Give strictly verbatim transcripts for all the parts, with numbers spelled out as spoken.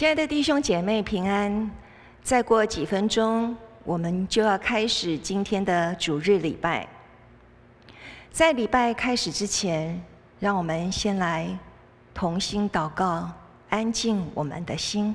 亲爱的弟兄姐妹平安，再过几分钟，我们就要开始今天的主日礼拜。在礼拜开始之前，让我们先来同心祷告，安静我们的心。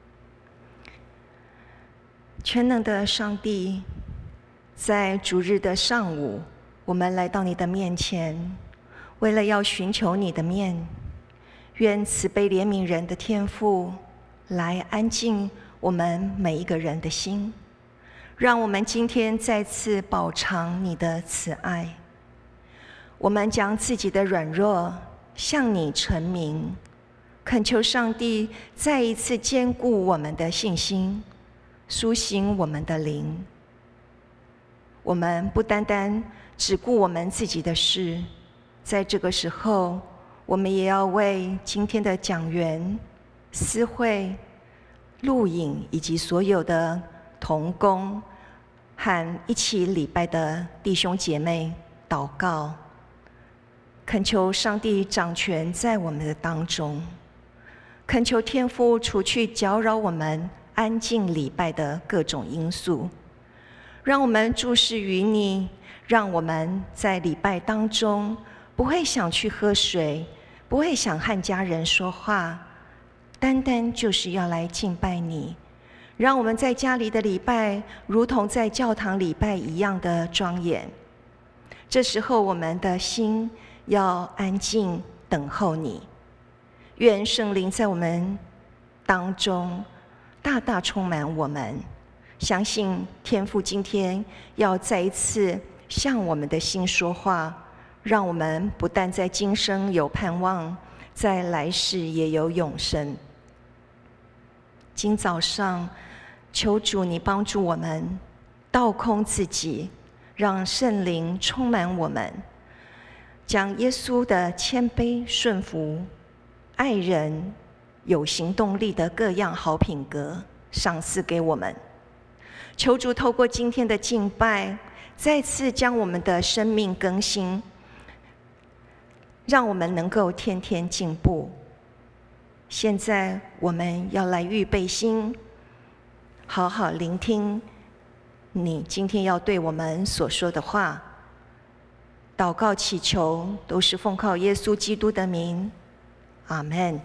全能的上帝，在主日的上午，我们来到你的面前，为了要寻求你的面，愿慈悲怜悯人的天父来安静我们每一个人的心，让我们今天再次饱尝你的慈爱。我们将自己的软弱向你陈明，恳求上帝再一次坚固我们的信心，苏醒我们的灵。我们不单单只顾我们自己的事，在这个时候，我们也要为今天的讲员、司会、录影以及所有的同工和一起礼拜的弟兄姐妹祷告，恳求上帝掌权在我们的当中，恳求天父除去搅扰我们安静礼拜的各种因素，让我们注视于你，让我们在礼拜当中不会想去喝水，不会想和家人说话，单单就是要来敬拜你。让我们在家里的礼拜如同在教堂礼拜一样的庄严。这时候我们的心要安静等候你。愿圣灵在我们当中大大充满我们，相信天父今天要再一次向我们的心说话，让我们不但在今生有盼望，在来世也有永生。今早上求主你帮助我们倒空自己，让圣灵充满我们，将耶稣的谦卑顺服、爱人、有行动力的各样好品格赏赐给我们。求主透过今天的敬拜，再次将我们的生命更新，让我们能够天天进步。现在我们要来预备心，好好聆听你今天要对我们所说的话。祷告祈求都是奉靠耶稣基督的名，阿们。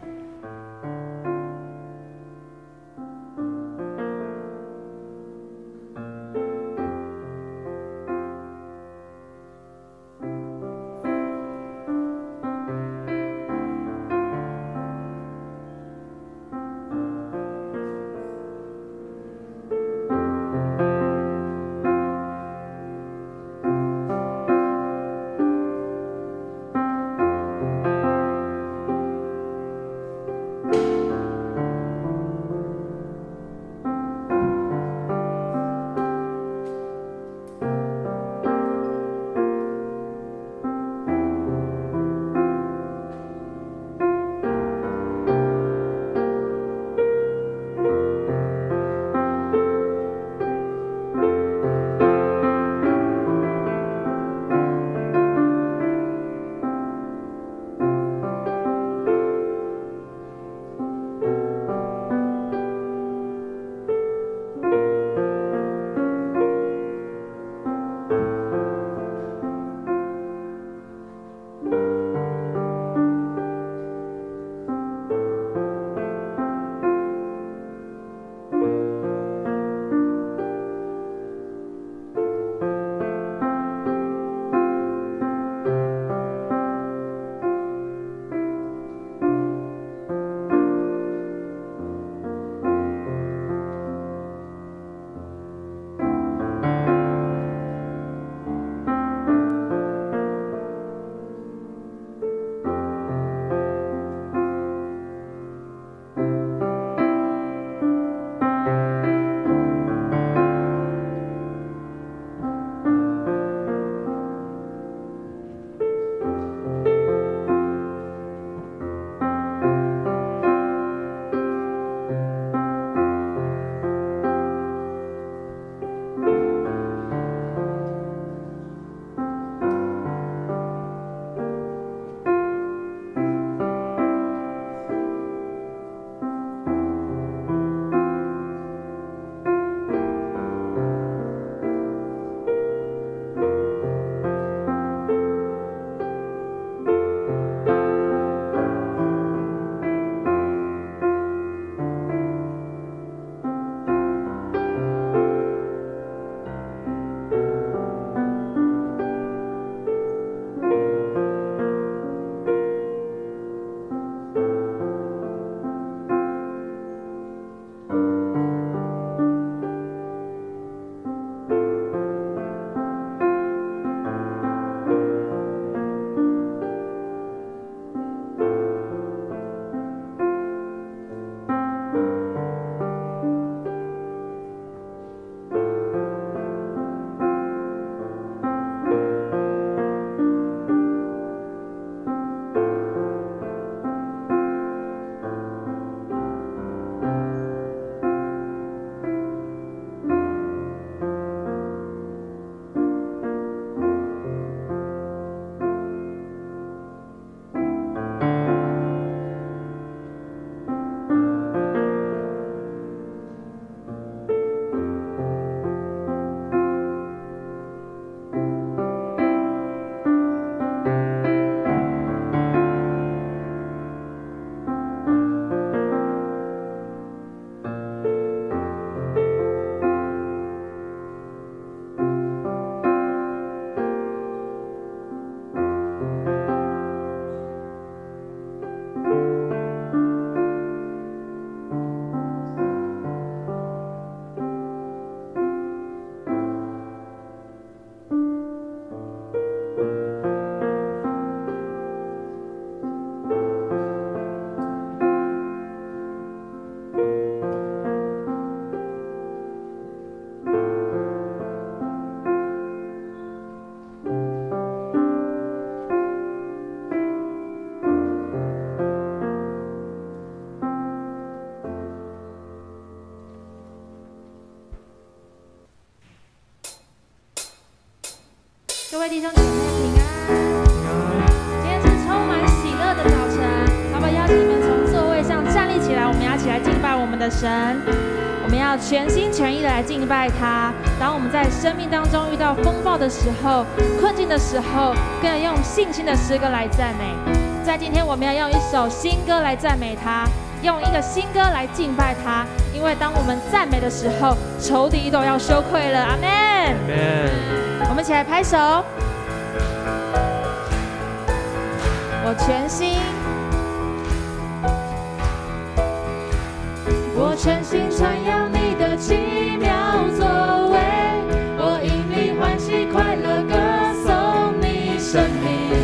弟兄姐妹平安。今天是充满喜乐的早晨，老板邀请你们从座位上站立起来，我们要一起来敬拜我们的神。我们要全心全意的来敬拜他。当我们在生命当中遇到风暴的时候、困境的时候，更要用信心的诗歌来赞美。在今天，我们要用一首新歌来赞美他。用一个新歌来敬拜他，因为当我们赞美的时候，仇敌都要羞愧了。阿们。我们一起来拍手。我全心，我全心传扬你的奇妙作为，我因你欢喜快乐，歌颂你生命。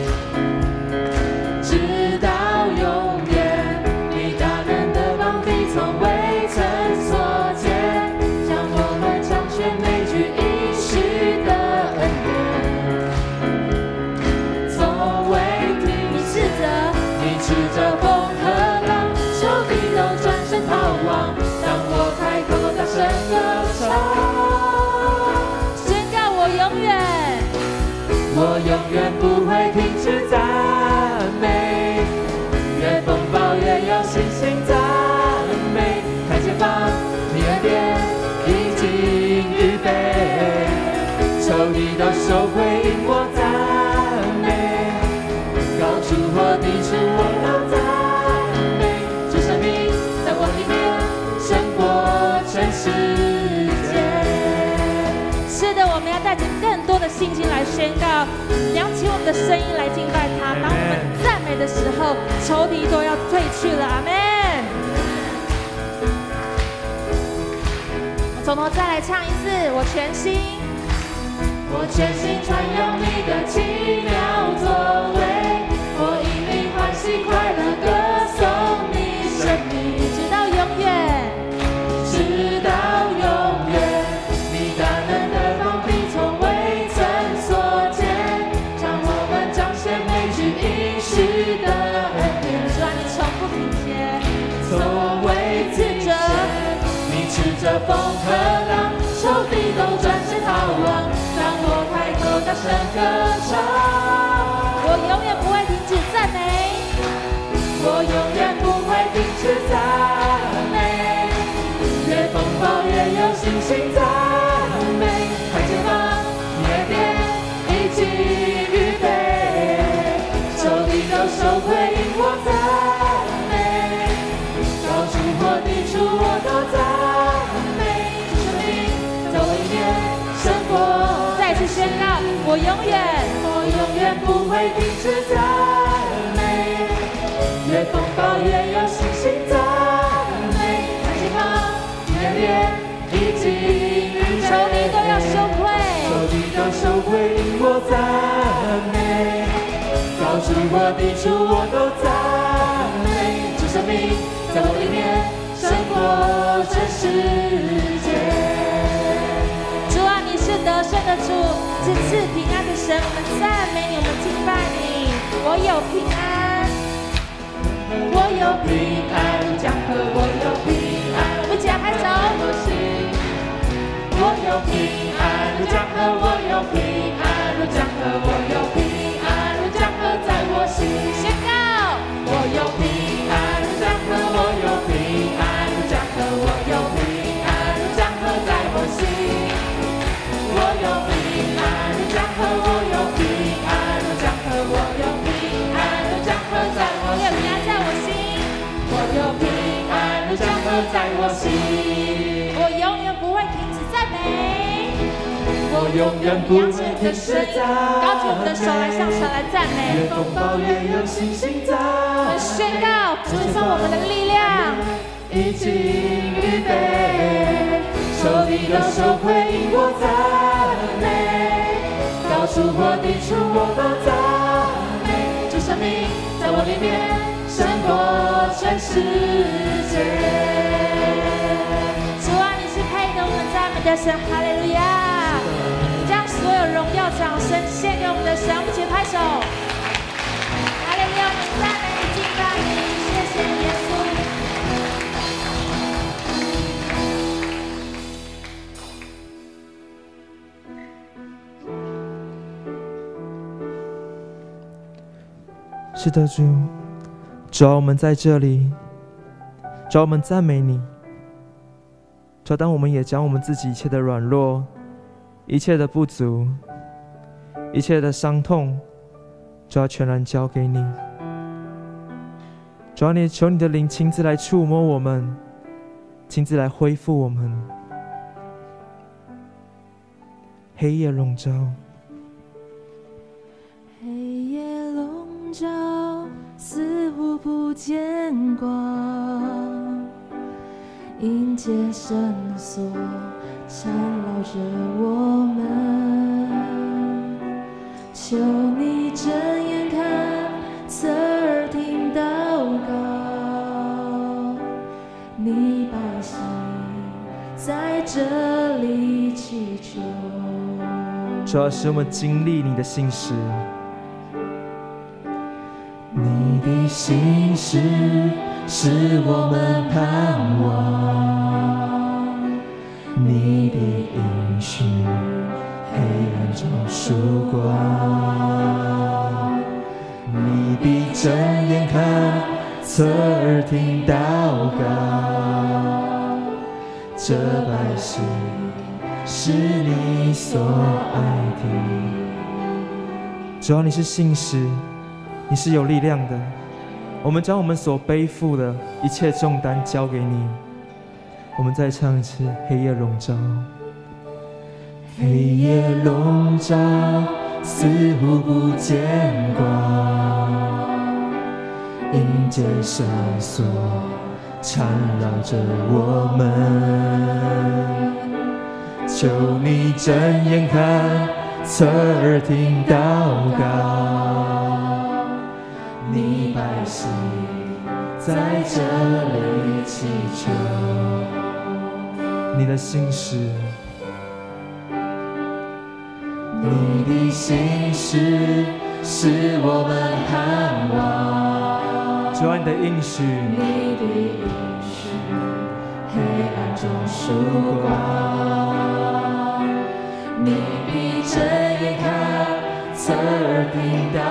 我永远不会停止赞美，越风暴越有信心赞美。看前方，你恩典已经预备，仇敌都收回应我赞美，高处或低处我都赞美。这生命在我里面胜过全世界。是的，我们要带着更多的信心来宣告，扬起我们的声音来敬拜他。当我们赞美的时候，仇敌都要退去了。阿们。从头再来唱一次，我全心，我全心传扬你的奇妙作为，我因你欢喜快乐，歌颂你生命，直到永远，直到永远。你大能的膀臂从未曾所见，让我们彰显每句应许的恩典。主啊，你从不停歇，从未自责，你斥着风和浪，仇敌都转身逃亡。当我开口大声歌唱，我永远不会停止赞美，我永远不会停止赞美，越风暴越有信心赞美。看前方，你的殿已经预备，仇敌都收回应我赞美，高处或低处我都赞美。生命在我里面胜过。再次宣告，我永远，我永远不会停止赞美，越风暴越有信心赞美。看前方，你的脸已经预备，仇敌都要羞愧，仇敌都收回应我赞美，高处或低处我都赞美。主生命在我里面胜过全世界。得胜的主，是赐平安的神，我们赞美你，我们敬拜你。我有平安，我有平安，江河我有平安。我们一起来拍手。我有平安，江河我有平安，江河我有平安，江河在我心。宣告，我有平安，江河我有平安，江河我有平安，江河在我心。我有平安，江河我有平安，江河我有平安，江河在我心。我有平安在我心，我有平安，江河在我心。我永远不会停止赞美，我永远不会停止赞美。高举我们的手来向神来赞美。越风暴越有信心赞美。我们宣告，主赐我们的力量已经预备。仇敌都收回应我赞美，高处或低处我都赞美。主生命在我里面胜过全世界。主啊，你是配得我们赞美的神，哈利路亚！将所有荣耀掌声献给我们的神，我们一起拍手。哈利路亚！我们赞美你，敬拜你，谢谢耶稣。 是的，主，主啊，我们在这里，主啊，我们赞美你。主啊，当我们也将我们自己一切的软弱、一切的不足、一切的伤痛，主啊，全然交给你。主啊，你求你的灵亲自来触摸我们，亲自来恢复我们。黑夜笼罩， 黑夜笼罩，似乎不见光，阴界绳索缠绕着我们，求你睁眼看，侧耳听祷告，你百姓在这里祈求。 主要使我们经历你的信实， 你的信实是我们盼望，你的应许黑暗中曙光，你必睁眼看，侧耳听祷告，这百姓是你所爱的。 主要你是信实，你是有力量的。我们将我们所背负的一切重担交给你。我们再唱一次《黑夜笼罩》。 黑夜笼罩，似乎不见光，阴间绳索缠绕着我们，求你睁眼看，侧耳听祷告，你百姓在这里祈求。 你的信实， 你的信实是我们盼望， 主啊，你的应许， 你的应许黑暗中曙光，你必睁眼看，侧耳听祷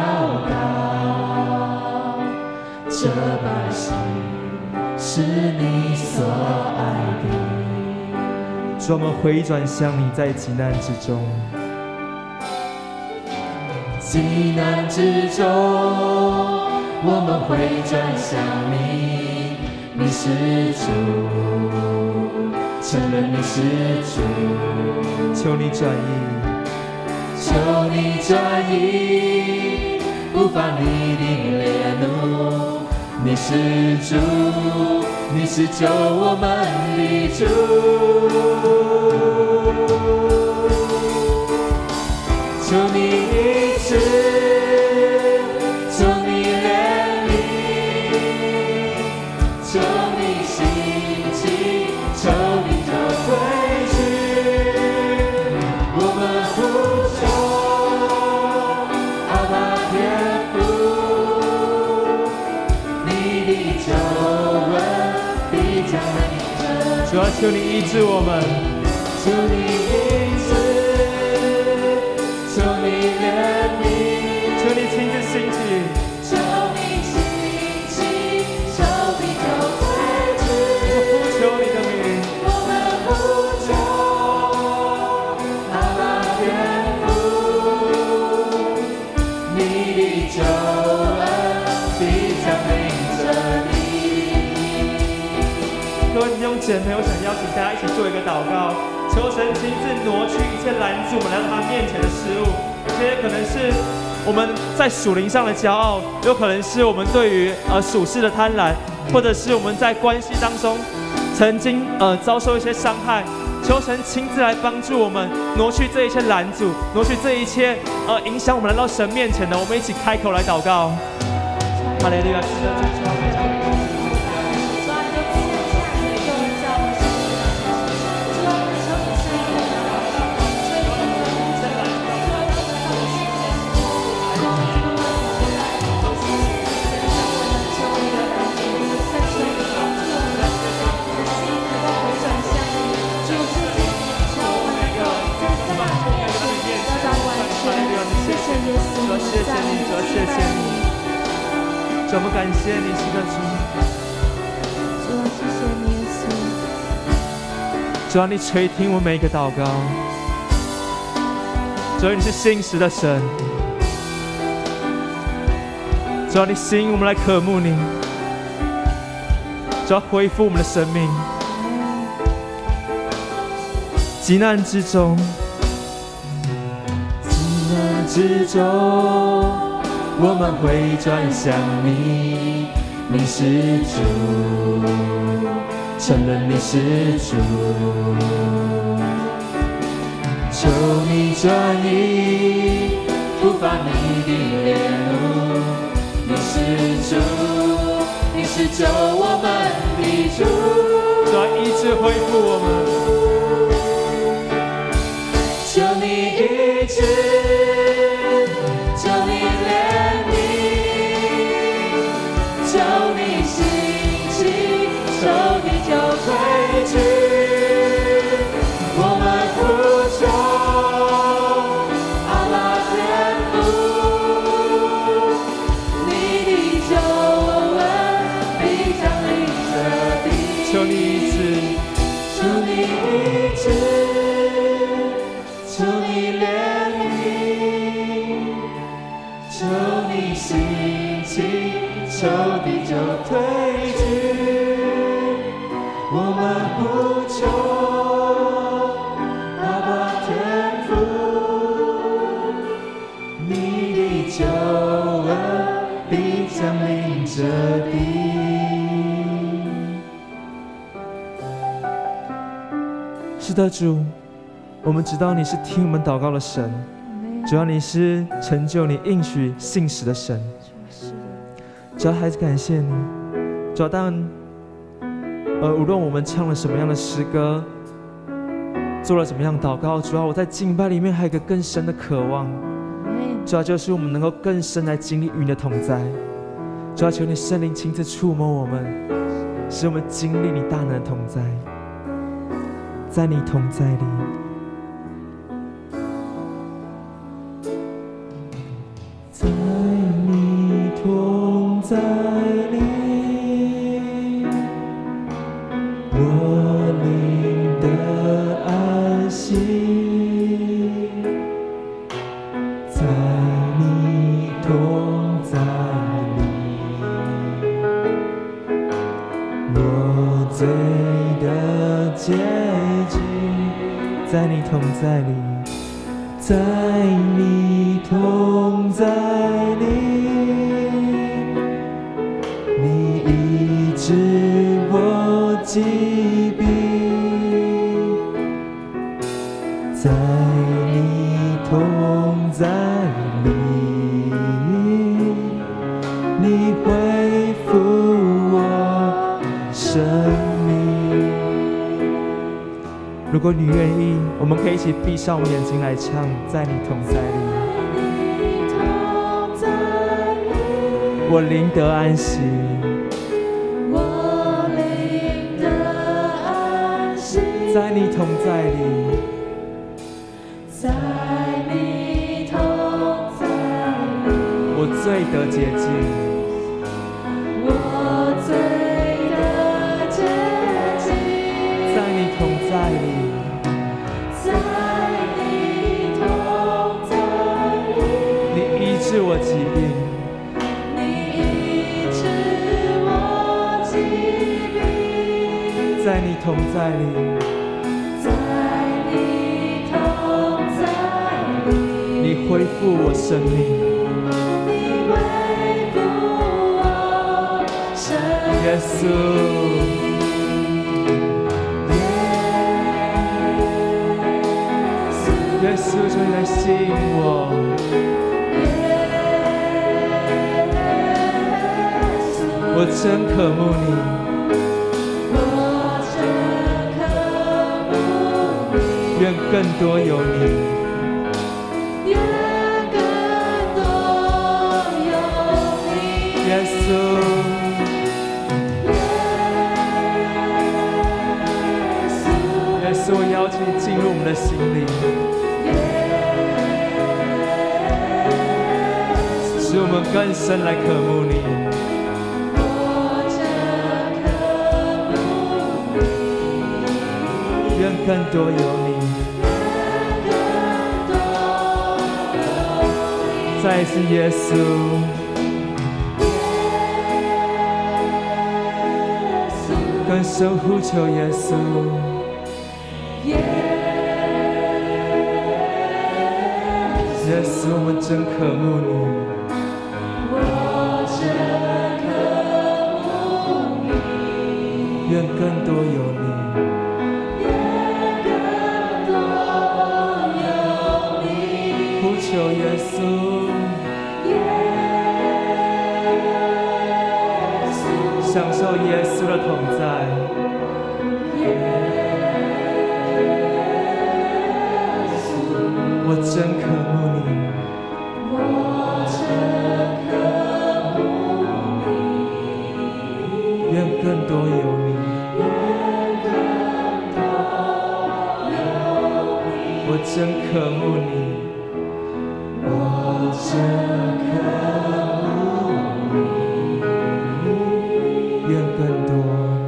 告，这百姓是你所爱的。 主，我们回转向你，在急难之中， 急难之中，我们回转向你，你是主，承认你是主， 求你转意， 求你转意，不发你的烈怒，你是主，你是救我们的主。求你医治，求你怜悯，求你兴起，求你就归去。我们呼求阿爸天父，你的救恩必将来临。 主啊，求你医治我们， 求你医治，求你怜悯， 求你亲自兴起， 求你兴起，求你就归去。 我呼求你的名， 我们呼求阿爸天父，你的救恩必将临这里。 各位弟兄姐妹，我想邀请大家一起做一个祷告，求神亲自挪去一切拦阻我们来到他面前的事物。这些可能是我们在属灵上的骄傲，有可能是我们对于呃属世的贪婪，或者是我们在关系当中曾经呃遭受一些伤害。求神亲自来帮助我们，挪去这一切拦阻，挪去这一切呃影响我们来到神面前的。我们一起开口来祷告。哈利路亚！是的，主啊，非常的感谢。 谢谢你，主，谢谢你。 感谢你，是的主。 主啊，谢谢你，耶稣。 主啊，你垂听我每一个祷告。主啊，你是信实的神。主啊，你吸引我们来渴慕你。主啊，恢复我们的生命。急难之中，急难之中，我们会转向你，你是主，承认你是主。求你转移，不发你的烈怒，你是主，你是救我们的主。主啊，医治恢复我们。求你医治，求你怜悯，求你兴起，求你就退去。我们呼求阿爸天父，你的救恩必降临这地。求你医治，求你医治。求你怜悯，求你兴起，求地就退去。我们呼求阿爸天父，你的救恩必降临这地。是的，主。我们知道你是听我们祷告的神，主要你是成就你应许信实的神。主要还是感谢你，主要当呃无论我们唱了什么样的诗歌，做了怎么样的祷告，主要我在敬拜里面还有一个更深的渴望，主要就是我们能够更深来经历与你的同在。主要求你圣灵亲自触摸我们，使我们经历你大能的同在，在你同在里。在你同在里，我灵得安息。在你同在里，我罪的结局。在你同在里，在你同在里，你医治我疾病。在你同在里，你恢复我生命。如果你愿意，我们可以一起闭上我们眼睛来唱，在你同在里。我灵得安息， 我灵得安息， 在你同在里， 在你同在里， 我罪得洁净， 我罪得洁净， 在你同在里， 在你同在里， 你医治我疾病。在你同在里， 在你同在里， 你恢复我生命， 你恢复我生命。 耶稣，耶稣，求你来吸引我，我真渴慕你。愿更多有你， 愿更多有你， 耶稣，耶稣，我邀请你进入我们的心里，使我们更深来渴慕你。 更多有你。再一次耶稣，更深呼求耶稣。耶稣，我们真渴慕你。愿更多有你。呼求耶稣。享受耶稣的同在。我真渴慕你。愿更多有你。我真渴慕你。我真渴慕你。愿更多。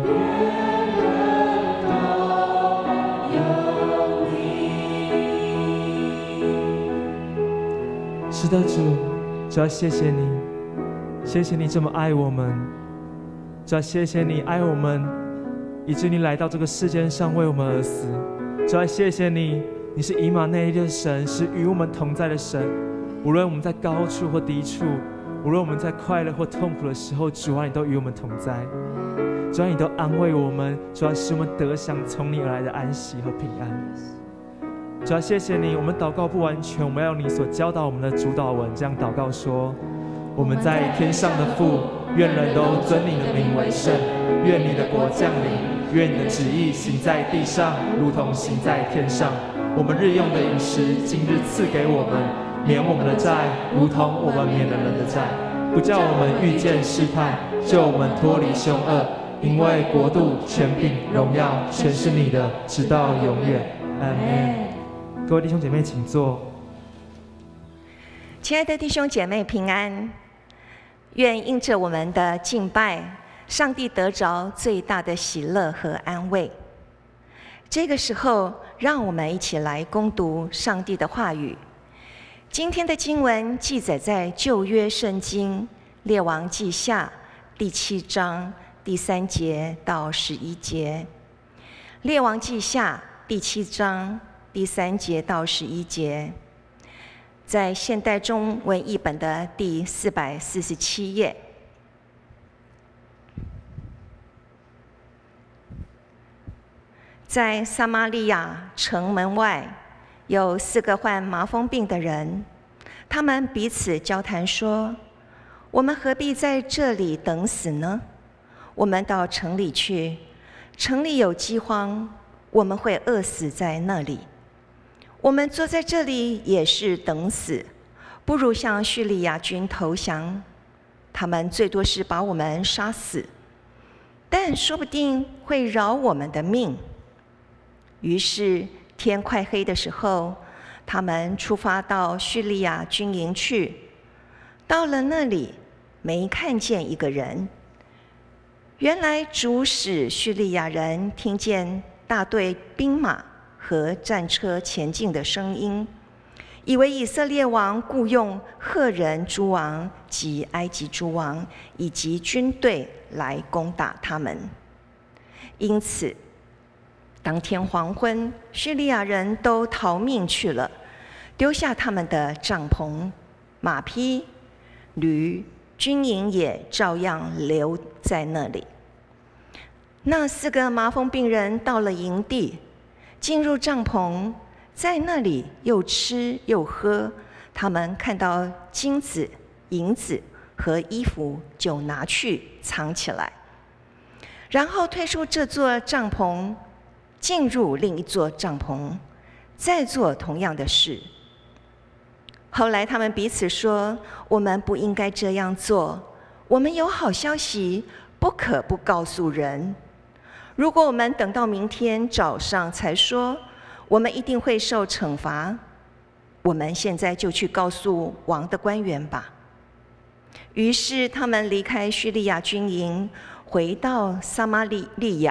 是的，主，主要谢谢你，谢谢你这么爱我们，主要谢谢你爱我们，以致你来到这个世界上为我们而死。主要谢谢你，你是以马内利的神，是与我们同在的神。无论我们在高处或低处，无论我们在快乐或痛苦的时候，主啊，你都与我们同在。主啊，你都安慰我们，主啊，使我们得享从你而来的安息和平安。主啊，谢谢你，我们祷告不完全，我们要用你所教导我们的主导文，这样祷告说：我们在天上的父，愿人都尊你的名为圣，愿你的国降临，愿你的旨意行在地上，如同行在天上。我们日用的饮食，今日赐给我们，免我们的债，如同我们免了人的债，不叫我们遇见试探，救我们脱离凶恶。因为国度、权柄、荣耀，全是你的，直到永远。阿们。各位弟兄姐妹，请坐。 亲爱的弟兄姐妹平安，愿因着我们的敬拜，上帝得着最大的喜乐和安慰。这个时候，让我们一起来攻读上帝的话语。今天的经文记载在旧约圣经列王记下第七章第三节到十一节。列王记下第七章第三节到十一节，在现代中文译本的第四百四十七页。在撒玛利亚城门外，有四个患麻风病的人，他们彼此交谈说：“我们何必在这里等死呢？我们到城里去，城里有饥荒，我们会饿死在那里。我们坐在这里也是等死，不如向叙利亚军投降。他们最多是把我们杀死，但说不定会饶我们的命。”于是天快黑的时候，他们出发到叙利亚军营去。到了那里，没看见一个人。原来主使叙利亚人听见大队兵马和战车前进的声音，以为以色列王雇用赫人诸王及埃及诸王以及军队来攻打他们。因此当天黄昏，叙利亚人都逃命去了，丢下他们的帐篷、马匹、驴，军营也照样留在那里。那四个麻风病人到了营地，进入帐篷，在那里又吃又喝。他们看到金子、银子和衣服，就拿去藏起来，然后退出这座帐篷，进入另一座帐篷，再做同样的事。后来他们彼此说：“我们不应该这样做。我们有好消息，不可不告诉人。如果我们等到明天早上才说，我们一定会受惩罚。我们现在就去告诉王的官员吧。”于是他们离开叙利亚军营，回到撒玛利亚，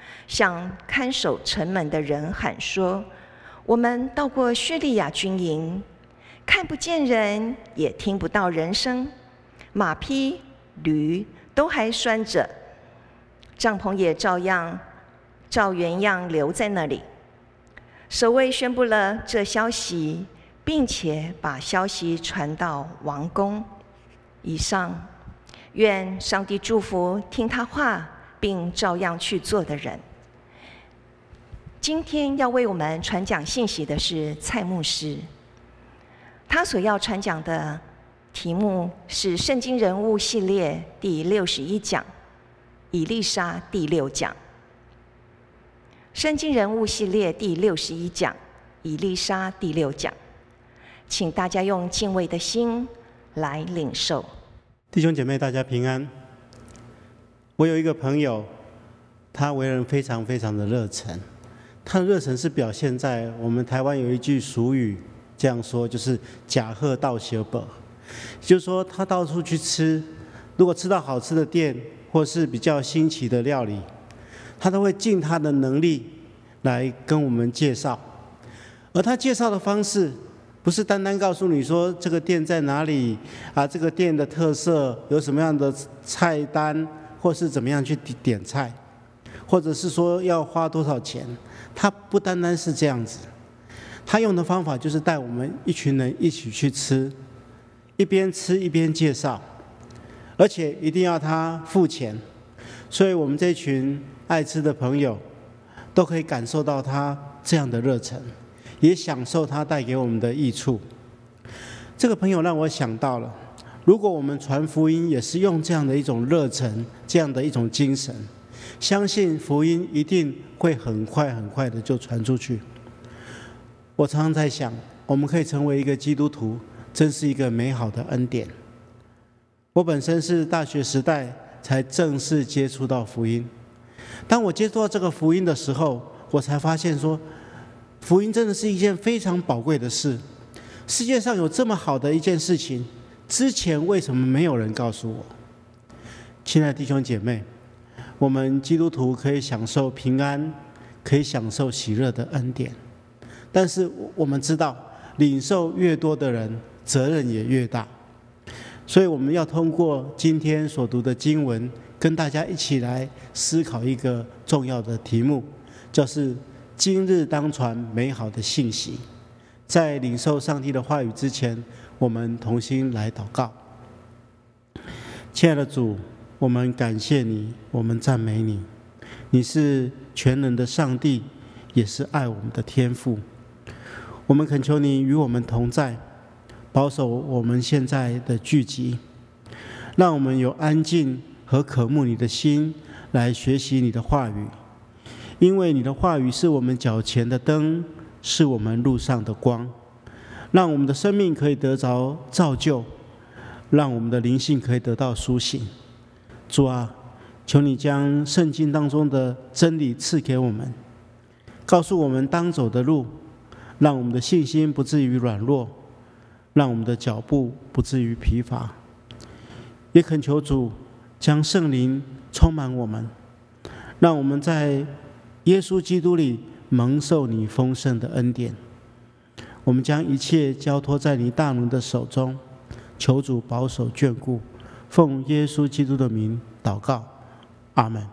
向看守城门的人喊说：我们到过叙利亚军营，看不见人，也听不到人声，马匹、驴都还拴着，帐篷也照样照原样留在那里。守卫宣布了这消息，并且把消息传到王宫。以上，愿上帝祝福听他话并照样去做的人。今天要为我们传讲信息的是蔡牧师，他所要传讲的题目是《圣经人物系列》第六十一讲，以利沙第六讲。圣经人物系列第六十一讲，以利沙第六讲，请大家用敬畏的心来领受。 弟兄姐妹，大家平安。我有一个朋友，他为人非常非常的热忱，他的热忱是表现在我们台湾有一句俗语这样说，就是假贺到小本，就是说他到处去吃，如果吃到好吃的店或是比较新奇的料理，他都会尽他的能力来跟我们介绍。而他介绍的方式不是单单告诉你说这个店在哪里啊，这个店的特色有什么样的菜单，或是怎么样去点菜，或者是说要花多少钱。他不单单是这样子，他用的方法就是带我们一群人一起去吃，一边吃一边介绍，而且一定要他付钱。所以我们这群爱吃的朋友都可以感受到他这样的热忱，也享受他带给我们的益处。这个朋友让我想到了，如果我们传福音也是用这样的一种热忱，这样的一种精神，相信福音一定会很快很快的就传出去。我常常在想，我们可以成为一个基督徒，真是一个美好的恩典。我本身是大学时代才正式接触到福音，当我接触到这个福音的时候，我才发现说，福音真的是一件非常宝贵的事。世界上有这么好的一件事情，之前为什么没有人告诉我？亲爱的弟兄姐妹，我们基督徒可以享受平安，可以享受喜乐的恩典，但是我们知道，领受越多的人，责任也越大。所以我们要通过今天所读的经文，跟大家一起来思考一个重要的题目，就是今日当传美好的信息。在领受上帝的话语之前，我们同心来祷告。亲爱的主，我们感谢你，我们赞美你，你是全能的上帝，也是爱我们的天父。我们恳求你与我们同在，保守我们现在的聚集，让我们有安静和渴慕你的心来学习你的话语，因为你的话语是我们脚前的灯，是我们路上的光，让我们的生命可以得着造就，让我们的灵性可以得到苏醒。主啊，求你将圣经当中的真理赐给我们，告诉我们当走的路，让我们的信心不至于软弱，让我们的脚步不至于疲乏。也恳求主将圣灵充满我们，让我们在耶稣基督里蒙受你丰盛的恩典。我们将一切交托在你大能的手中，求主保守眷顾，奉耶稣基督的名祷告，阿们。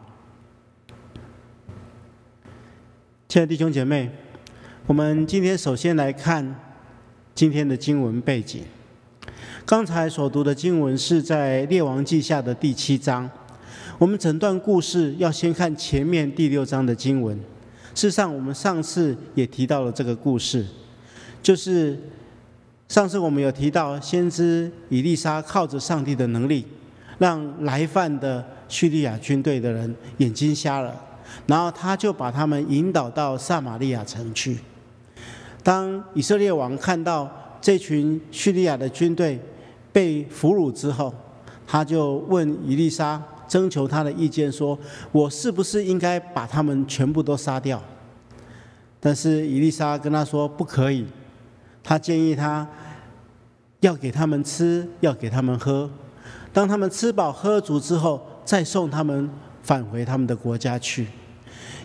亲爱的弟兄姐妹，我们今天首先来看今天的经文背景。刚才所读的经文是在列王记下的第七章。我们整段故事要先看前面第六章的经文。事实上，我们上次也提到了这个故事，就是上次我们有提到，先知以利沙靠着上帝的能力，让来犯的叙利亚军队的人眼睛瞎了，然后他就把他们引导到撒玛利亚城去。当以色列王看到这群叙利亚的军队被俘虏之后，他就问以利沙，征求他的意见，说我是不是应该把他们全部都杀掉？但是以利沙跟他说不可以，他建议他要给他们吃，要给他们喝，当他们吃饱喝足之后，再送他们返回他们的国家去。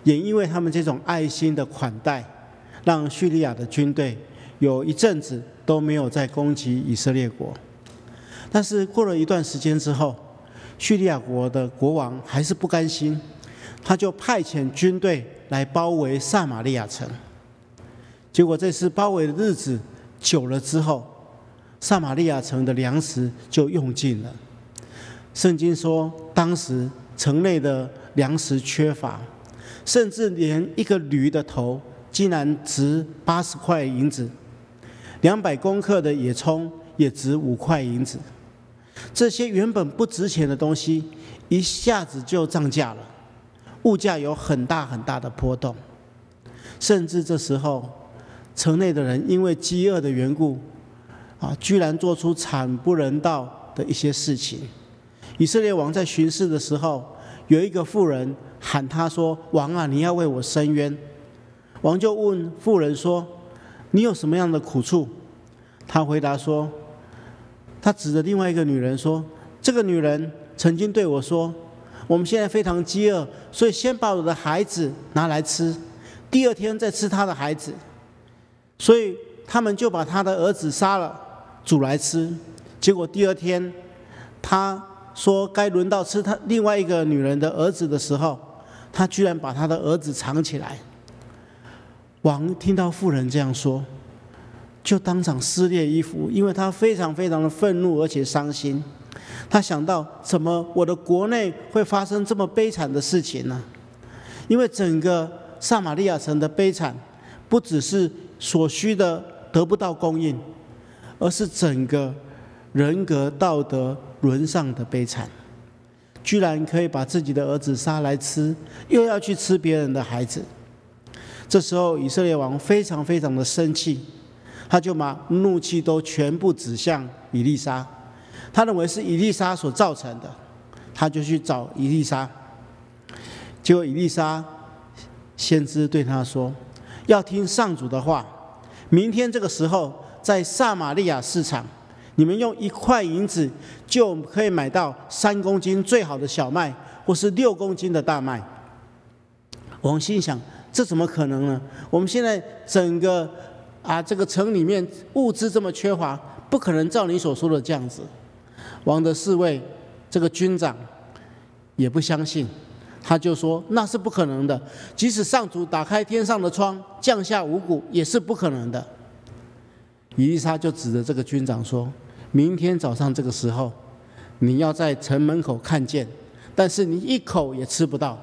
也因为他们这种爱心的款待，让叙利亚的军队有一阵子都没有再攻击以色列国。但是过了一段时间之后，叙利亚国的国王还是不甘心，他就派遣军队来包围撒玛利亚城。结果这次包围的日子久了之后，撒玛利亚城的粮食就用尽了。圣经说，当时城内的粮食缺乏，甚至连一个驴的头竟然值八十块银子，两百公克的野葱也值五块银子。这些原本不值钱的东西，一下子就涨价了，物价有很大很大的波动。甚至这时候，城内的人因为饥饿的缘故，啊，居然做出惨不人道的一些事情。以色列王在巡视的时候，有一个妇人喊他说：“王啊，你要为我伸冤。”王就问妇人说：“你有什么样的苦处？”他回答说，他指着另外一个女人说：“这个女人曾经对我说，我们现在非常饥饿，所以先把我的孩子拿来吃，第二天再吃他的孩子。所以他们就把他的儿子杀了，煮来吃。结果第二天，他说该轮到吃他另外一个女人的儿子的时候，他居然把他的儿子藏起来。”王听到妇人这样说，就当场撕裂衣服，因为他非常非常的愤怒而且伤心。他想到，怎么我的国内会发生这么悲惨的事情呢？因为整个撒玛利亚城的悲惨，不只是所需的得不到供应，而是整个人格道德沦丧的悲惨。居然可以把自己的儿子杀来吃，又要去吃别人的孩子。这时候以色列王非常非常的生气，他就把怒气都全部指向以利沙，他认为是以利沙所造成的，他就去找以利沙。结果以利沙先知对他说：“要听上主的话，明天这个时候在撒玛利亚市场，你们用一块银子就可以买到三公斤最好的小麦，或是六公斤的大麦。”王心想，这怎么可能呢？我们现在整个啊这个城里面物资这么缺乏，不可能照你所说的这样子。王的侍卫这个军长也不相信，他就说那是不可能的，即使上主打开天上的窗降下五谷，也是不可能的。以利沙就指着这个军长说：“明天早上这个时候，你要在城门口看见，但是你一口也吃不到。”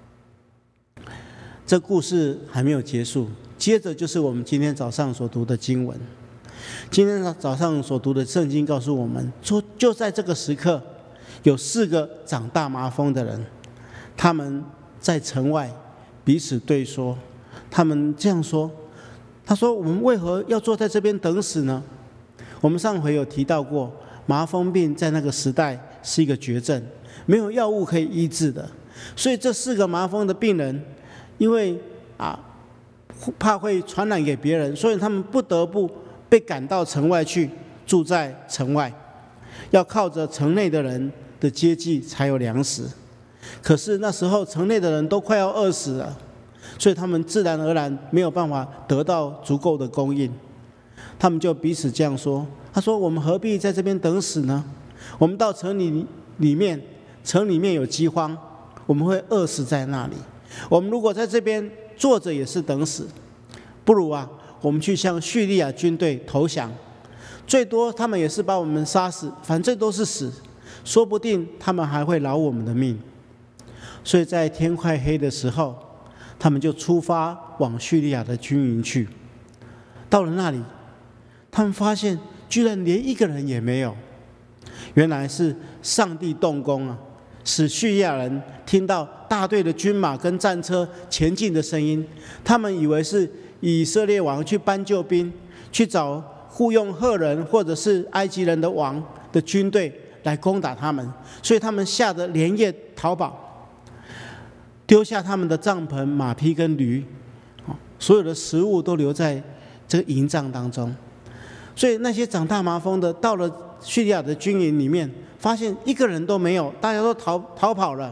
这故事还没有结束，接着就是我们今天早上所读的经文。今天早上所读的圣经告诉我们说，就在这个时刻，有四个长大麻风的人，他们在城外彼此对说，他们这样说：“他说，我们为何要坐在这边等死呢？”我们上回有提到过，麻风病在那个时代是一个绝症，没有药物可以医治的，所以这四个麻风的病人，因为啊怕会传染给别人，所以他们不得不被赶到城外去，住在城外，要靠着城内的人的接济才有粮食。可是那时候城内的人都快要饿死了，所以他们自然而然没有办法得到足够的供应。他们就彼此这样说：“他说，我们何必在这边等死呢？我们到城里里面，城里面有饥荒，我们会饿死在那里。我们如果在这边坐着也是等死，不如啊，我们去向叙利亚军队投降，最多他们也是把我们杀死，反正都是死，说不定他们还会饶我们的命。”所以在天快黑的时候，他们就出发往叙利亚的军营去。到了那里，他们发现居然连一个人也没有。原来是上帝动工啊，使叙利亚人听到大队的军马跟战车前进的声音，他们以为是以色列王去搬救兵，去找雇用赫人或者是埃及人的王的军队来攻打他们，所以他们吓得连夜逃跑，丢下他们的帐篷、马匹跟驴，所有的食物都留在这个营帐当中。所以那些长大麻风的到了叙利亚的军营里面，发现一个人都没有，大家都逃逃跑了。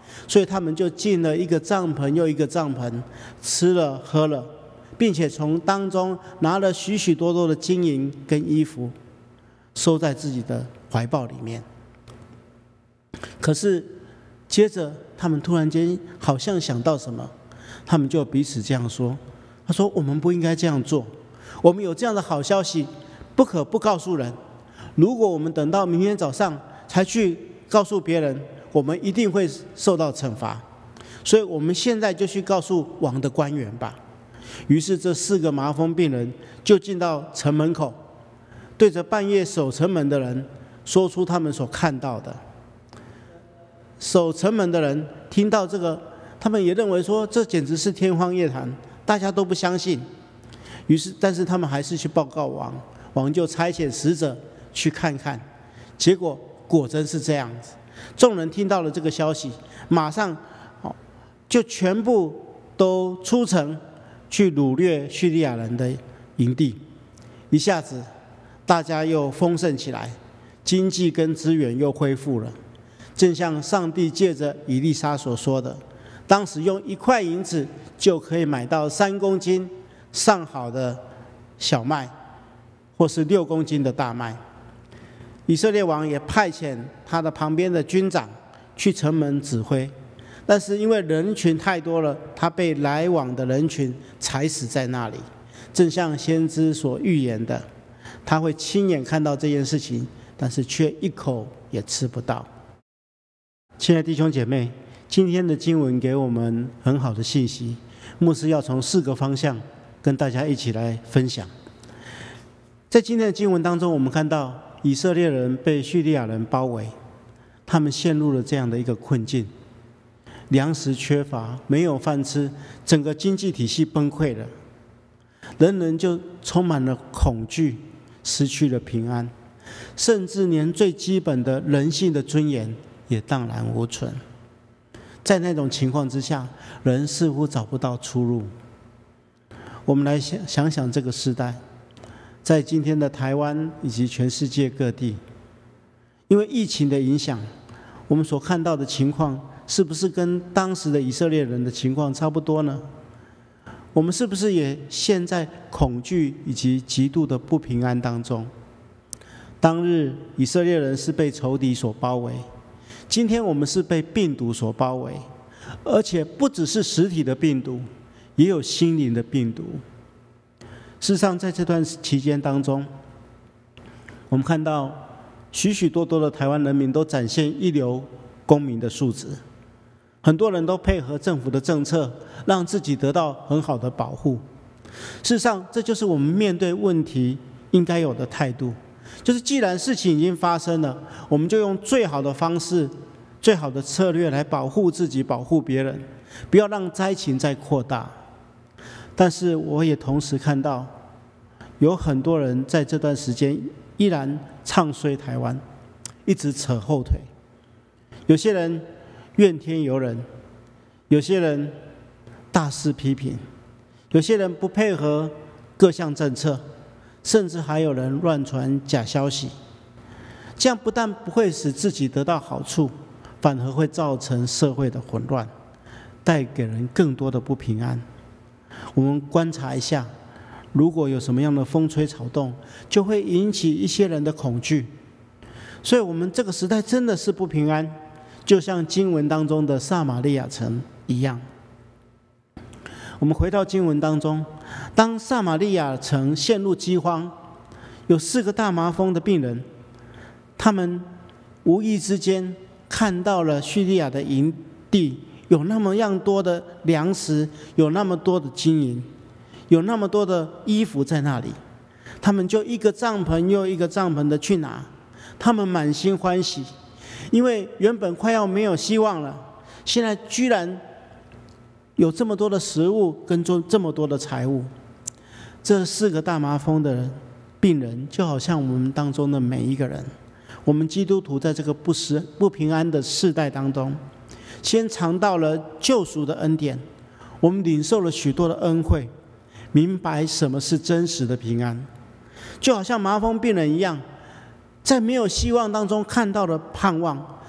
所以他们就进了一个帐篷又一个帐篷，吃了喝了，并且从当中拿了许许多多的金银跟衣服，收在自己的怀抱里面。可是接着他们突然间好像想到什么，他们就彼此这样说，他说我们不应该这样做，我们有这样的好消息不可不告诉人，如果我们等到明天早上才去告诉别人，我们一定会受到惩罚，所以我们现在就去告诉王的官员吧。于是这四个麻风病人就进到城门口，对着半夜守城门的人说出他们所看到的。守城门的人听到这个，他们也认为说这简直是天方夜谭，大家都不相信。于是但是他们还是去报告王，王就差遣使者去看看，结果果真是这样子。众人听到了这个消息，马上就全部都出城去掳掠叙利亚人的营地，一下子大家又丰盛起来，经济跟资源又恢复了。正像上帝借着以利沙所说的，当时用一块银子就可以买到三公斤上好的小麦，或是六公斤的大麦。以色列王也派遣他的旁边的军长去城门指挥，但是因为人群太多了，他被来往的人群踩死在那里。正像先知所预言的，他会亲眼看到这件事情，但是却一口也吃不到。亲爱的弟兄姐妹，今天的经文给我们很好的信息，牧师要从四个方向跟大家一起来分享。在今天的经文当中，我们看到以色列人被叙利亚人包围，他们陷入了这样的一个困境，粮食缺乏，没有饭吃，整个经济体系崩溃了，人人就充满了恐惧，失去了平安，甚至连最基本的人性的尊严也荡然无存。在那种情况之下，人似乎找不到出路。我们来想想想这个时代，在今天的台湾以及全世界各地，因为疫情的影响，我们所看到的情况是不是跟当时的以色列人的情况差不多呢？我们是不是也陷在恐惧以及极度的不平安当中？当日以色列人是被仇敌所包围，今天我们是被病毒所包围，而且不只是实体的病毒，也有心灵的病毒。事实上，在这段期间当中，我们看到许许多多的台湾人民都展现一流公民的素质，很多人都配合政府的政策，让自己得到很好的保护。事实上，这就是我们面对问题应该有的态度，就是既然事情已经发生了，我们就用最好的方式、最好的策略来保护自己、保护别人，不要让灾情再扩大。但是我也同时看到，有很多人在这段时间依然唱衰台湾，一直扯后腿。有些人怨天尤人，有些人大肆批评，有些人不配合各项政策，甚至还有人乱传假消息。这样不但不会使自己得到好处，反而会造成社会的混乱，带给人更多的不平安。我们观察一下，如果有什么样的风吹草动，就会引起一些人的恐惧。所以我们这个时代真的是不平安，就像经文当中的撒玛利亚城一样。我们回到经文当中，当撒玛利亚城陷入饥荒，有四个大麻风的病人，他们无意之间看到了叙利亚的营地有那么样多的粮食，有那么多的金银，有那么多的衣服在那里，他们就一个帐篷又一个帐篷的去拿，他们满心欢喜，因为原本快要没有希望了，现在居然有这么多的食物跟这么多的财物。这四个大麻风的人病人就好像我们当中的每一个人，我们基督徒在这个不时不平安的世代当中，先尝到了救赎的恩典，我们领受了许多的恩惠，明白什么是真实的平安。就好像麻风病人一样，在没有希望当中看到了盼望，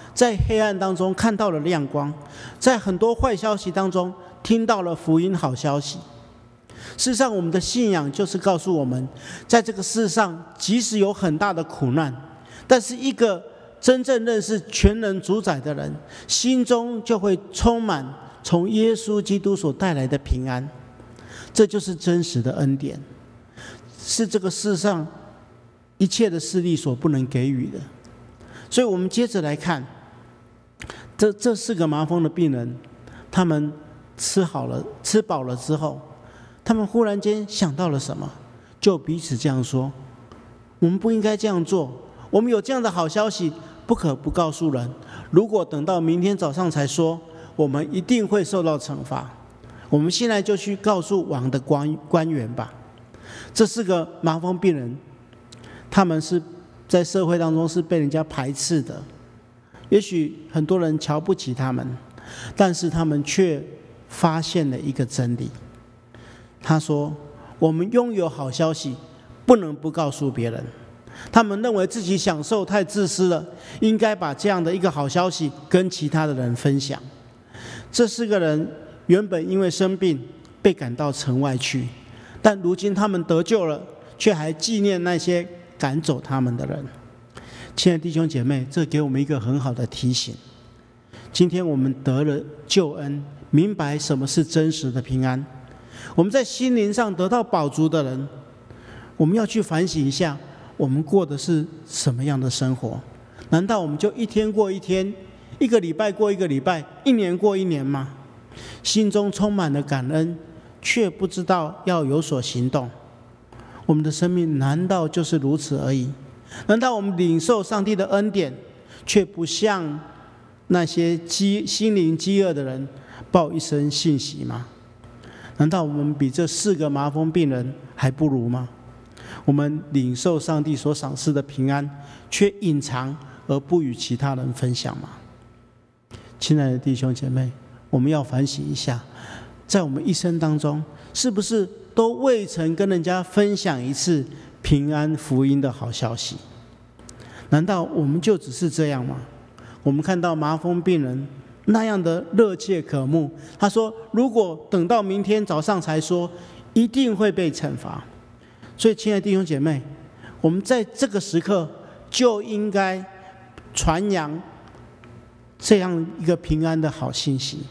在黑暗当中看到了亮光，在很多坏消息当中听到了福音好消息。事实上，我们的信仰就是告诉我们，在这个世上，即使有很大的苦难，但是一个真正认识全能主宰的人，心中就会充满从耶稣基督所带来的平安。这就是真实的恩典，是这个世上一切的势力所不能给予的。所以我们接着来看，这这四个麻风的病人，他们吃好了、吃饱了之后，他们忽然间想到了什么，就彼此这样说：我们不应该这样做，我们有这样的好消息，不可不告诉人。如果等到明天早上才说，我们一定会受到惩罚。我们现在就去告诉王的官官员吧。这四个麻风病人，他们是在社会当中是被人家排斥的，也许很多人瞧不起他们，但是他们却发现了一个真理。他说：我们拥有好消息，不能不告诉别人。他们认为自己享受太自私了，应该把这样的一个好消息跟其他的人分享。这四个人原本因为生病被赶到城外去，但如今他们得救了，却还纪念那些赶走他们的人。亲爱的弟兄姐妹，这给我们一个很好的提醒。今天我们得了救恩，明白什么是真实的平安，我们在心灵上得到饱足的人，我们要去反省一下，我们过的是什么样的生活？难道我们就一天过一天，一个礼拜过一个礼拜，一年过一年吗？心中充满了感恩，却不知道要有所行动。我们的生命难道就是如此而已？难道我们领受上帝的恩典，却不像那些饥心灵饥饿的人报一声信息吗？难道我们比这四个麻风病人还不如吗？我们领受上帝所赏赐的平安，却隐藏而不与其他人分享吗？亲爱的弟兄姐妹，我们要反省一下，在我们一生当中，是不是都未曾跟人家分享一次平安福音的好消息？难道我们就只是这样吗？我们看到麻风病人那样的热切渴慕，他说如果等到明天早上才说，一定会被惩罚。所以亲爱的弟兄姐妹，我们在这个时刻就应该传扬这样一个平安的好信息。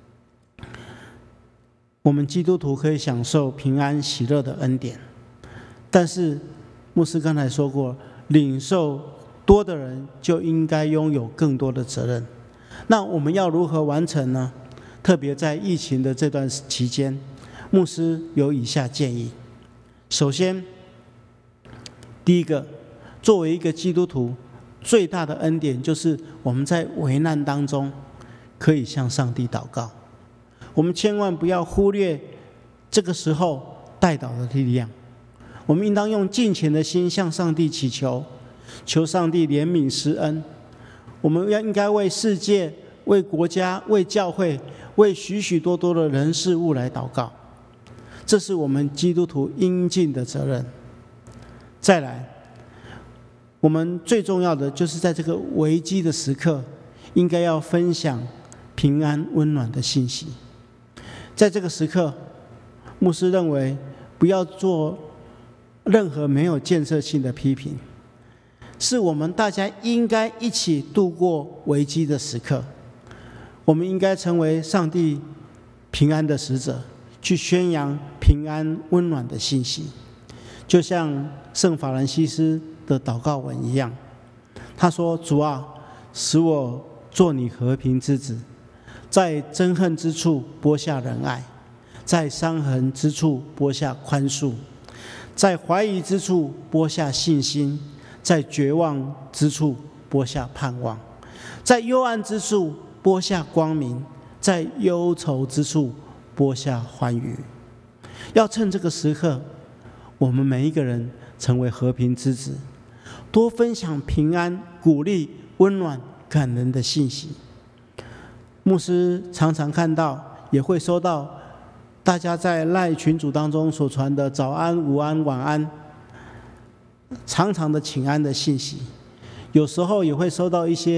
我们基督徒可以享受平安喜乐的恩典，但是牧师刚才说过，领受多的人就应该拥有更多的责任。那我们要如何完成呢？特别在疫情的这段期间，牧师有以下建议。首先，第一个，作为一个基督徒，最大的恩典就是我们在危难当中可以向上帝祷告。我们千万不要忽略这个时候代祷的力量，我们应当用敬虔的心向上帝祈求，求上帝怜悯施恩。我们要应该为世界、为国家、为教会、为许许多多的人事物来祷告，这是我们基督徒应尽的责任。再来，我们最重要的就是在这个危机的时刻，应该要分享平安温暖的信息。在这个时刻，牧师认为不要做任何没有建设性的批评，是我们大家应该一起度过危机的时刻。我们应该成为上帝平安的使者，去宣扬平安温暖的信息。就像圣法兰西斯的祷告文一样，他说：主啊，使我做你和平之子，在憎恨之处播下仁爱，在伤痕之处播下宽恕，在怀疑之处播下信心，在绝望之处播下盼望，在幽暗之处播下光明，在忧愁之处播下欢愉。要趁这个时刻，我们每一个人成为和平之子，多分享平安、鼓励、温暖、感人的信息。牧师常常看到，也会收到大家在赖群组当中所传的早安、午安、晚安，长长的请安的信息。有时候也会收到一些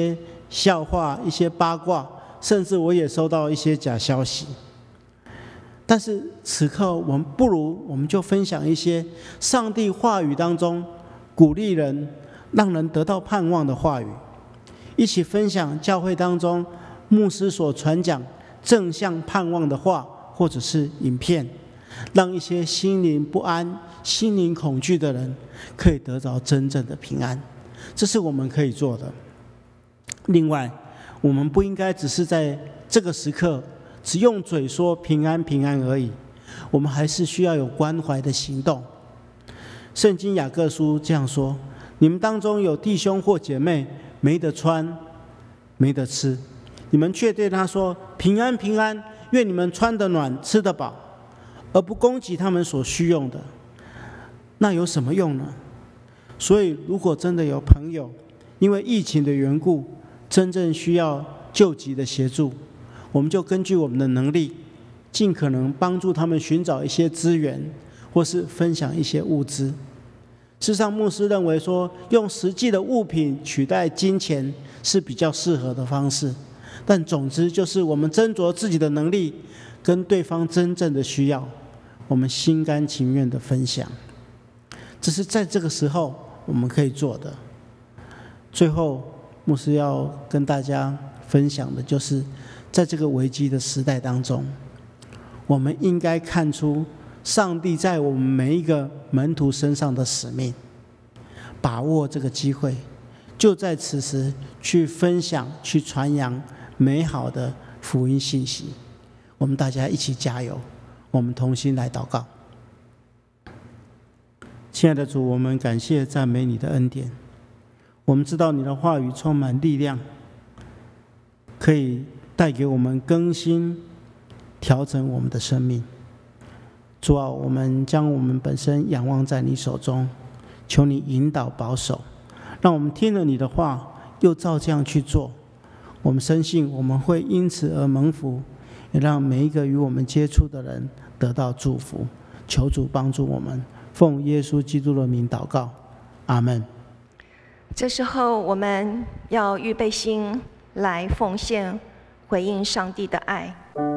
笑话、一些八卦，甚至我也收到一些假消息。但是此刻我们不如我们就分享一些上帝话语当中鼓励人、让人得到盼望的话语，一起分享教会当中牧师所传讲正向盼望的话，或者是影片，让一些心灵不安、心灵恐惧的人可以得到真正的平安。这是我们可以做的。另外，我们不应该只是在这个时刻只用嘴说平安平安而已，我们还是需要有关怀的行动。圣经雅各书这样说：你们当中有弟兄或姐妹没得穿没得吃，你们却对他说平安平安，愿你们穿得暖吃得饱，而不供给他们所需用的，那有什么用呢？所以如果真的有朋友因为疫情的缘故真正需要救急的协助，我们就根据我们的能力尽可能帮助他们寻找一些资源，或是分享一些物资。事实上，牧师认为说用实际的物品取代金钱是比较适合的方式，但总之就是我们斟酌自己的能力跟对方真正的需要，我们心甘情愿的分享，这是在这个时候我们可以做的。最后牧师要跟大家分享的就是在这个危机的时代当中，我们应该看出上帝在我们每一个门徒身上的使命，把握这个机会，就在此时去分享、去传扬美好的福音信息。我们大家一起加油，我们同心来祷告。亲爱的主，我们感谢赞美你的恩典。我们知道你的话语充满力量，可以带给我们更新、调整我们的生命。主啊，我们将我们本身仰望在你手中，求你引导保守，让我们听了你的话又照这样去做。我们深信我们会因此而蒙福，也让每一个与我们接触的人得到祝福。求主帮助我们，奉耶稣基督的名祷告，阿们。 这时候我们要预备心来奉献，回应上帝的爱。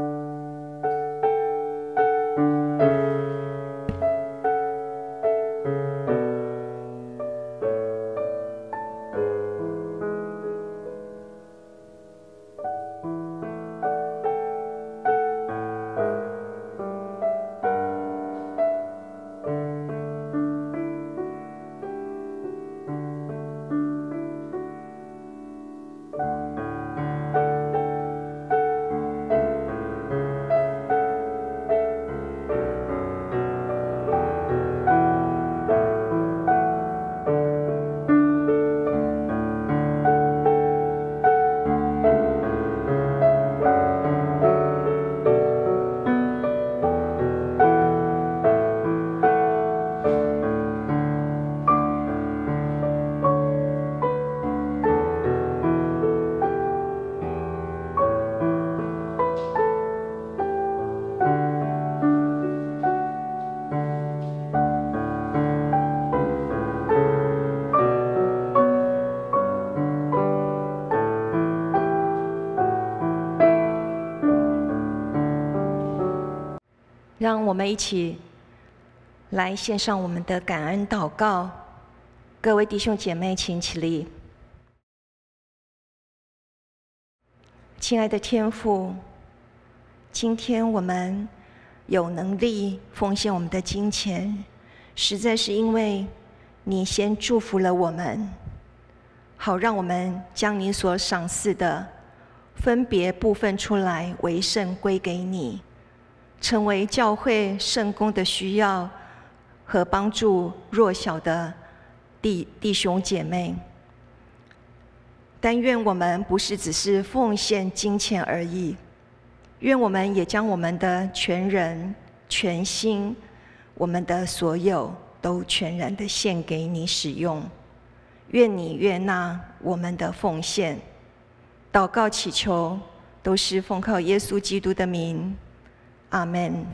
让我们一起来献上我们的感恩祷告。各位弟兄姐妹，请起立。亲爱的天父，今天我们有能力奉献我们的金钱，实在是因为你先祝福了我们，好让我们将你所赏赐的分别部分出来，为圣归给你，成为教会圣工的需要和帮助弱小的弟弟兄姐妹。但愿我们不是只是奉献金钱而已，愿我们也将我们的全人、全心、我们的所有都全然的献给你使用。愿你悦纳我们的奉献。祷告祈求都是奉靠耶稣基督的名，阿们。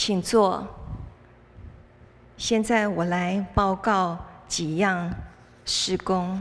请坐。现在我来报告几样事工。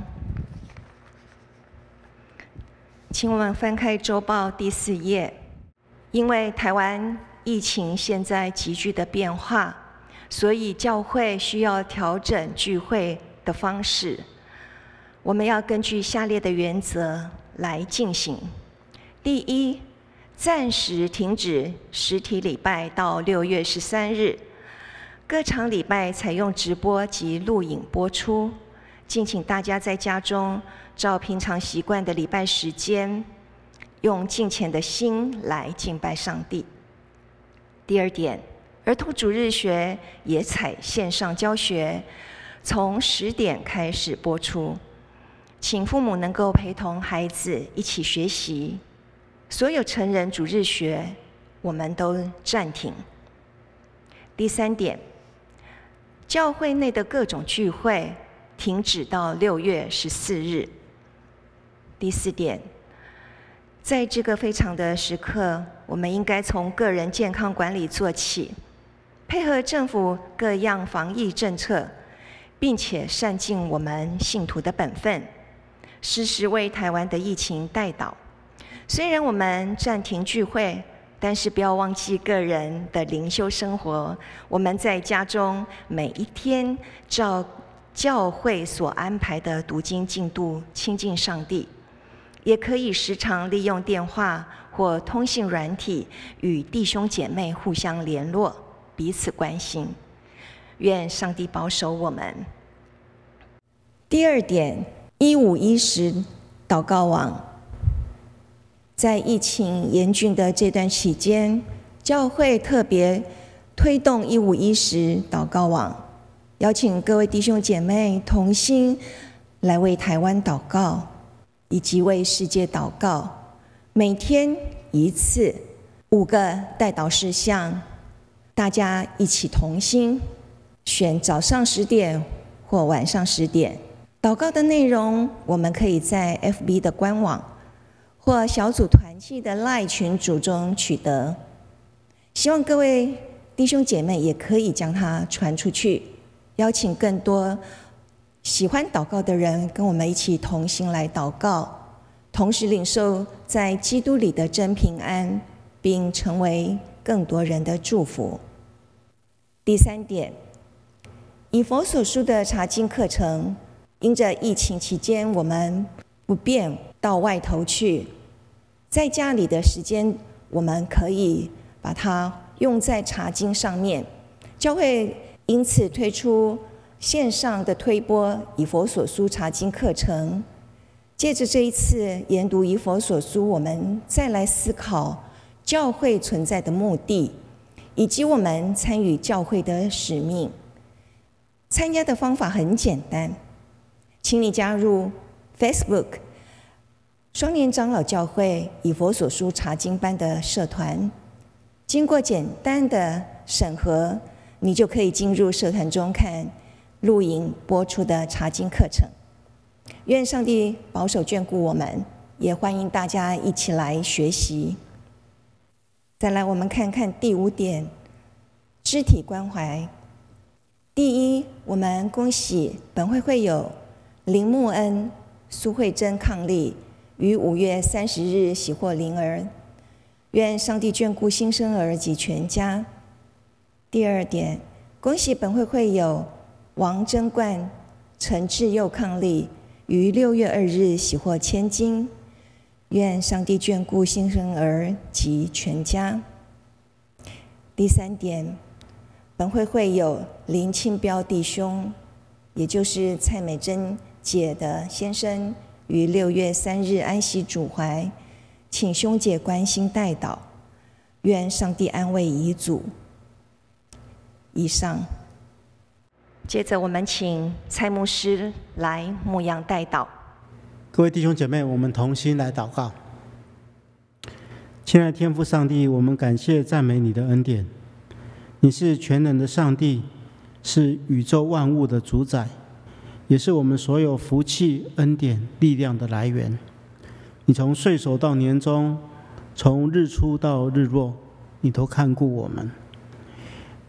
请我们翻开周报第四页。因为台湾疫情现在急剧的变化，所以教会需要调整聚会的方式。我们要根据下列的原则来进行：第一，暂时停止实体礼拜到六月十三日，各场礼拜采用直播及录影播出。敬请大家在家中照平常习惯的礼拜时间，用敬虔的心来敬拜上帝。第二点，儿童主日学也采线上教学，从十点开始播出，请父母能够陪同孩子一起学习。所有成人主日学我们都暂停。第三点，教会内的各种聚会停止到六月十四日。第四点，在这个非常的时刻，我们应该从个人健康管理做起，配合政府各样防疫政策，并且善尽我们信徒的本分，时时为台湾的疫情代祷。虽然我们暂停聚会，但是不要忘记个人的灵修生活。我们在家中每一天照教会所安排的读经进度亲近上帝。也可以时常利用电话或通信软体与弟兄姐妹互相联络，彼此关心。愿上帝保守我们。第二点，一五一十祷告网。在疫情严峻的这段期间，教会特别推动一五一十祷告网，邀请各位弟兄姐妹同心来为台湾祷告，以及为世界祷告，每天一次，五个代祷事项，大家一起同心，选早上十点或晚上十点。祷告的内容，我们可以在 F B 的官网或小组团契的 LINE 群组中取得。希望各位弟兄姐妹也可以将它传出去，邀请更多喜欢祷告的人跟我们一起同心来祷告，同时领受在基督里的真平安，并成为更多人的祝福。第三点，以佛所书的查经课程，因着疫情期间我们不便到外头去，在家里的时间我们可以把它用在查经上面。教会因此推出线上的推播以佛所书查经课程，借着这一次研读以佛所书，我们再来思考教会存在的目的，以及我们参与教会的使命。参加的方法很简单，请你加入 Facebook 双年长老教会以佛所书查经班的社团，经过简单的审核，你就可以进入社团中看录影播出的查经课程。愿上帝保守眷顾我们，也欢迎大家一起来学习。再来，我们看看第五点，肢体关怀。第一，我们恭喜本会会友林慕恩、苏慧珍伉俪于五月三十日喜获灵儿，愿上帝眷顾新生儿及全家。第二点，恭喜本会会友王贞冠、陈志佑伉俪于六月二日喜获千金，愿上帝眷顾新生儿及全家。第三点，本会会友林庆标弟兄，也就是蔡美珍姐的先生，于六月三日安息主怀，请兄姐关心代祷，愿上帝安慰遗嘱。以上。接着我们请蔡牧师来牧养代祷。 各位弟兄姐妹，我们同心来祷告。亲爱的天父上帝，我们感谢赞美你的恩典。你是全能的上帝，是宇宙万物的主宰，也是我们所有福气、恩典、力量的来源。你从岁首到年终，从日出到日落，你都看顾我们。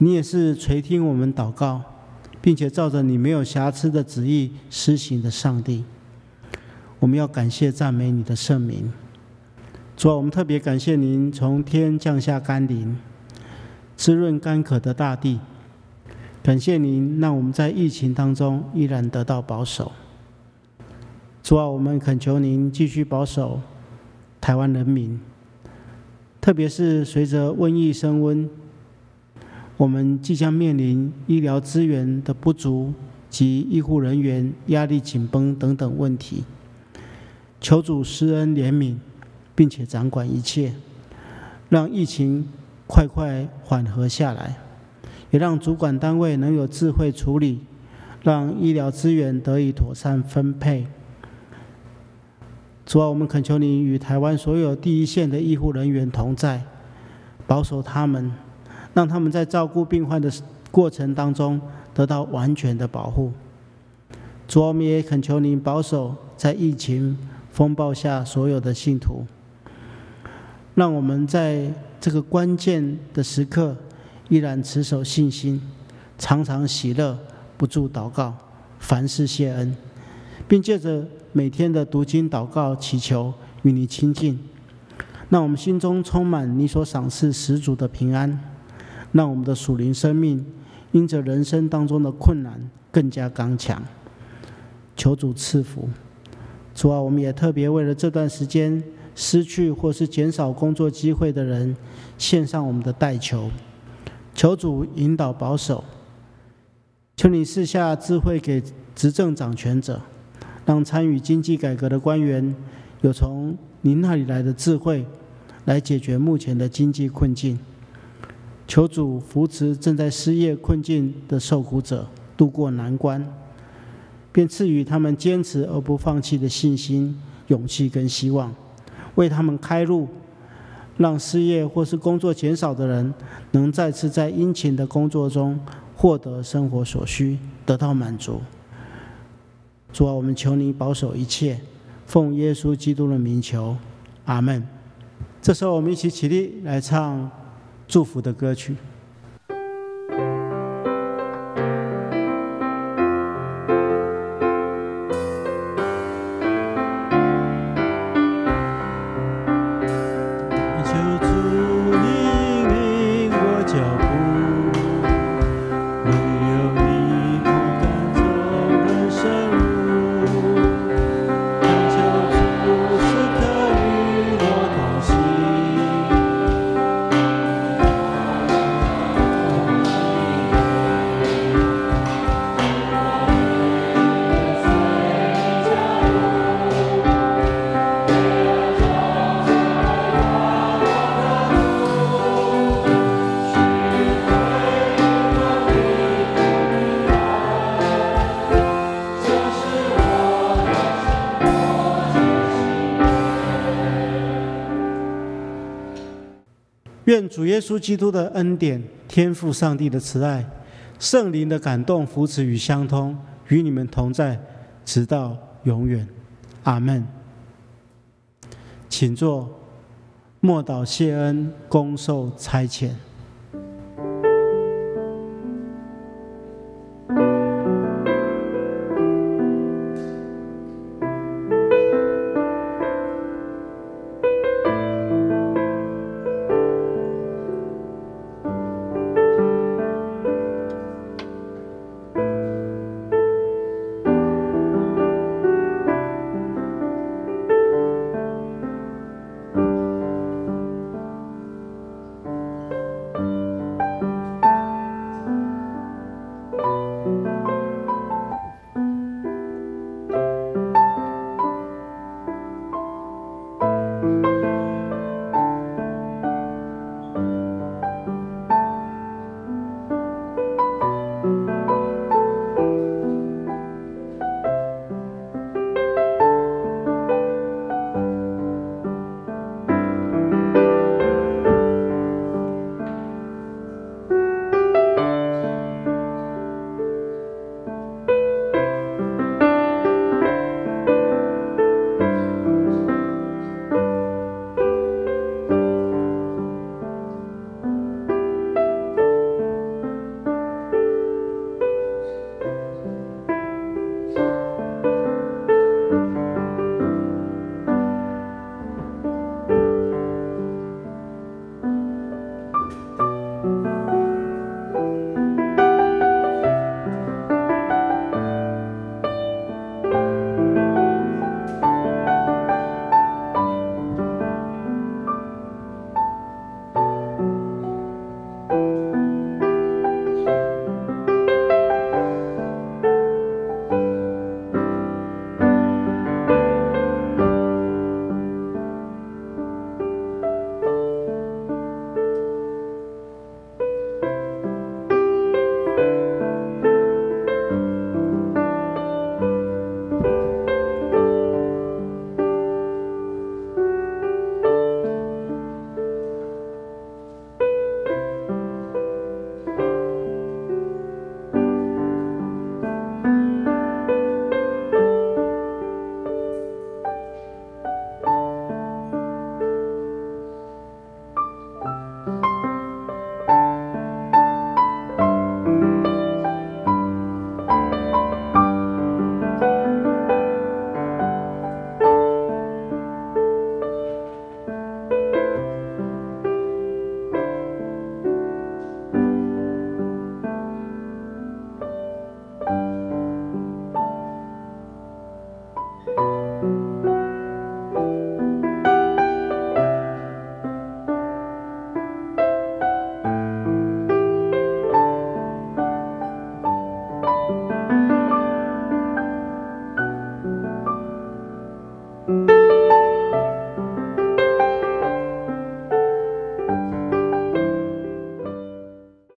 你也是垂听我们祷告，并且照着你没有瑕疵的旨意施行的上帝。我们要感谢赞美你的圣名。主啊，我们特别感谢您从天降下甘霖，滋润干渴的大地。感谢您让我们在疫情当中依然得到保守。主啊，我们恳求您继续保守台湾人民，特别是随着瘟疫升温，我们即将面临医疗资源的不足及医护人员压力紧绷等等问题。求主施恩怜悯，并且掌管一切，让疫情快快缓和下来，也让主管单位能有智慧处理，让医疗资源得以妥善分配。主啊，我们恳求你与台湾所有第一线的医护人员同在，保守他们，让他们在照顾病患的过程当中得到完全的保护。主啊，我们也恳求你保守在疫情风暴下所有的信徒，让我们在这个关键的时刻依然持守信心，常常喜乐，不住祷告，凡事谢恩，并借着每天的读经祷告祈求与你亲近，让我们心中充满你所赏赐十足的平安，让我们的属灵生命因着人生当中的困难更加刚强。求主赐福。主啊，我们也特别为了这段时间失去或是减少工作机会的人献上我们的代求，求主引导保守，求你赐下智慧给执政掌权者，让参与经济改革的官员有从您那里来的智慧，来解决目前的经济困境。求主扶持正在失业困境的受苦者渡过难关，便赐予他们坚持而不放弃的信心、勇气跟希望，为他们开路，让失业或是工作减少的人能再次在殷勤的工作中获得生活所需，得到满足。主啊，我们求你保守一切，奉耶稣基督的名求，阿们。这时候我们一起起立来唱祝福的歌曲。愿主耶稣基督的恩典、天父上帝的慈爱、圣灵的感动、扶持与相通，与你们同在，直到永远。阿们。请坐，默祷谢恩，恭受差遣。